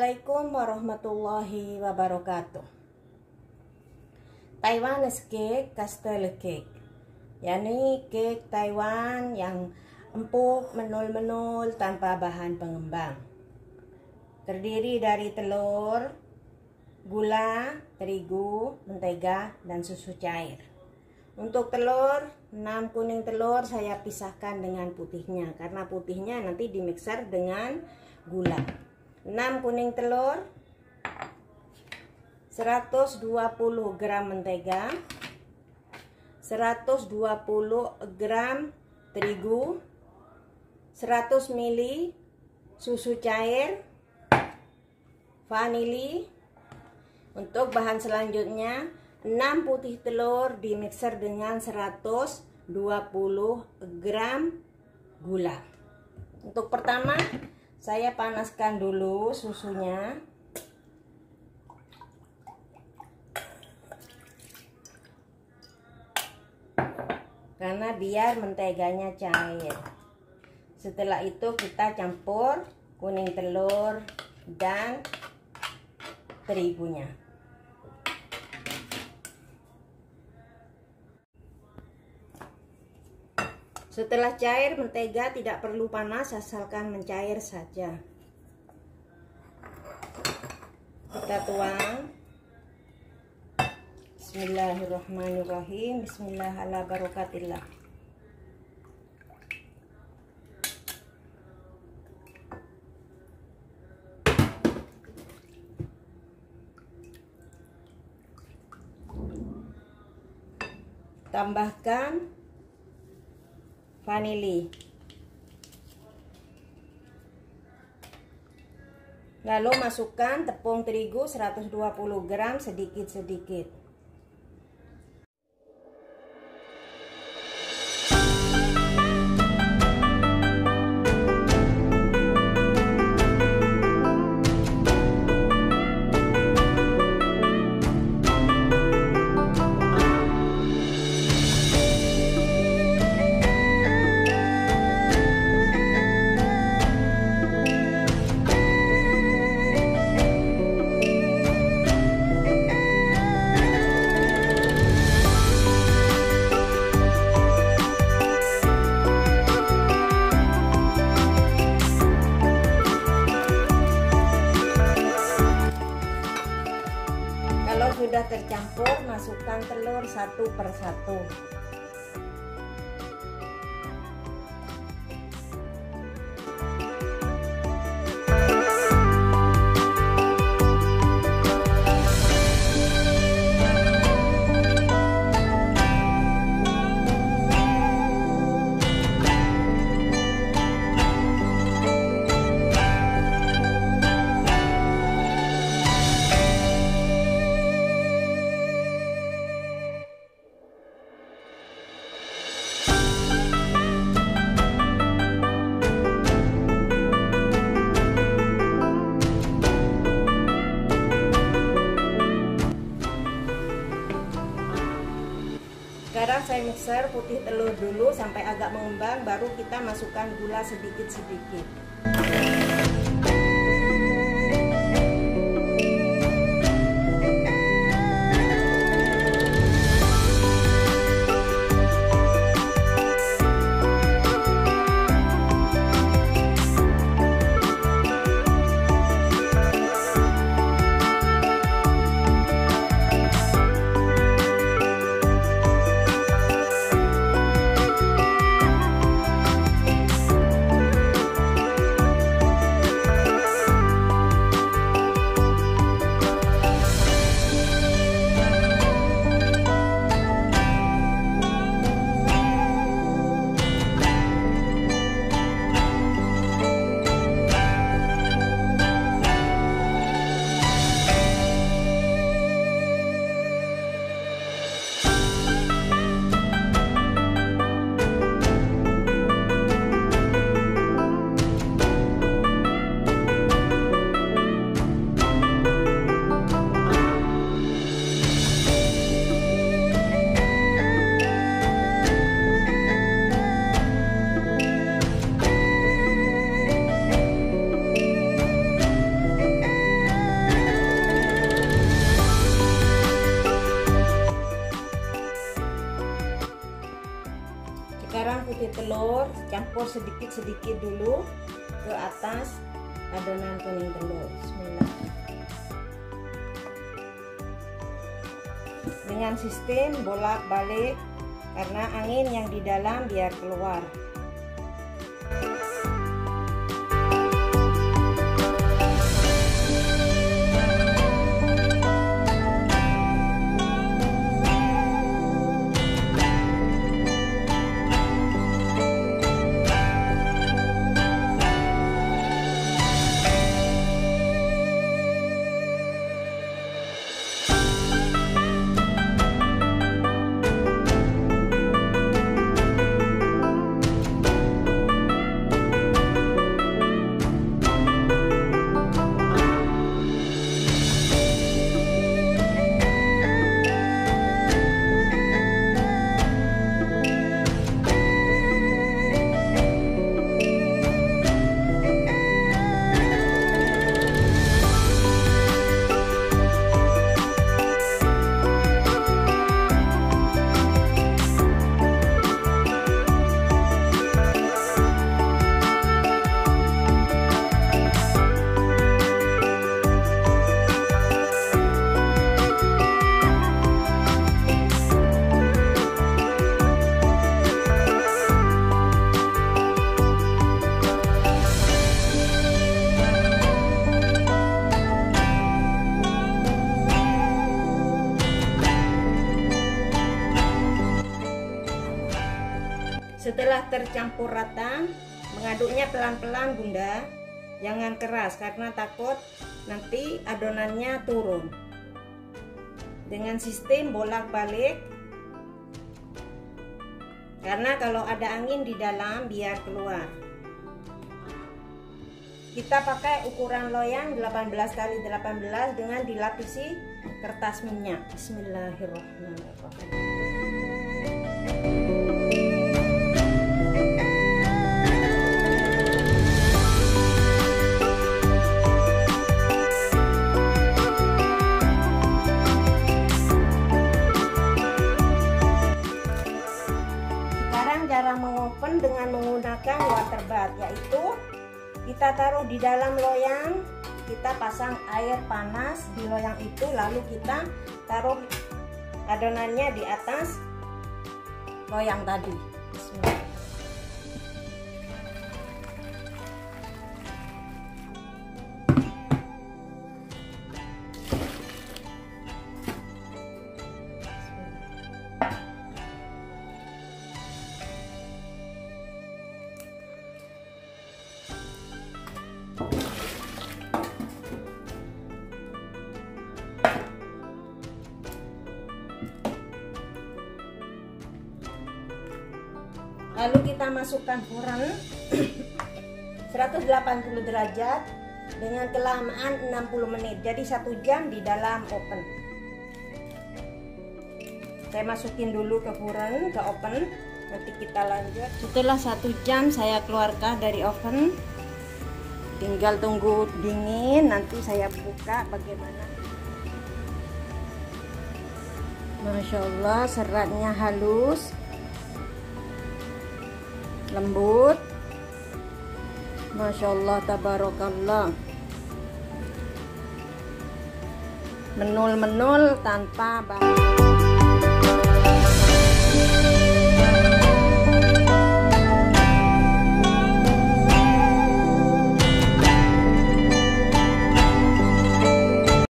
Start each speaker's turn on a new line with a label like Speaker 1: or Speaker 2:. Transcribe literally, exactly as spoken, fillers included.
Speaker 1: Assalamualaikum warahmatullahi wabarakatuh. Taiwanese cake, castle cake, yakni cake Taiwan yang empuk, menul-menul tanpa bahan pengembang. Terdiri dari telur, gula, terigu, mentega, dan susu cair. Untuk telur, enam kuning telur saya pisahkan dengan putihnya, karena putihnya nanti di mixer dengan gula. enam kuning telur, seratus dua puluh gram mentega, seratus dua puluh gram terigu, seratus mililiter susu cair, vanili. Untuk bahan selanjutnya, enam putih telur di mixer dengan seratus dua puluh gram gula. Untuk pertama, saya panaskan dulu susunya. Karena biar menteganya cair. Setelah itu kita campur kuning telur dan terigunya. Setelah cair, mentega tidak perlu panas, asalkan mencair saja. Kita tuang. Bismillahirrahmanirrahim. Bismillah ala barakatillah. Tambahkan vanili, lalu masukkan tepung terigu seratus dua puluh gram sedikit-sedikit. Kalau sudah tercampur, masukkan telur satu per satu. Sekarang saya mixer putih telur dulu sampai agak mengembang, baru kita masukkan gula sedikit-sedikit. sedikit-sedikit dulu ke atas adonan kuning telur. Bismillah. Dengan sistem bolak-balik karena angin yang di dalam biar keluar. Setelah tercampur rata, mengaduknya pelan-pelan Bunda, jangan keras karena takut nanti adonannya turun. Dengan sistem bolak-balik, karena kalau ada angin di dalam biar keluar. Kita pakai ukuran loyang delapan belas kali delapan belas dengan dilapisi kertas minyak. Bismillahirrahmanirrahim. Cara mengopen dengan menggunakan water bath, yaitu kita taruh di dalam loyang, kita pasang air panas di loyang itu, lalu kita taruh adonannya di atas loyang tadi. Bismillah. Lalu kita masukkan furan seratus delapan puluh derajat dengan kelamaan enam puluh menit. Jadi satu jam di dalam oven. Saya masukin dulu ke furan, ke oven. Nanti kita lanjut. Setelah satu jam saya keluarkan dari oven. Tinggal tunggu dingin. Nanti saya buka bagaimana. Masya Allah, seratnya halus, lembut. Masya Allah, tabarakallah. Menul-menul tanpa bau.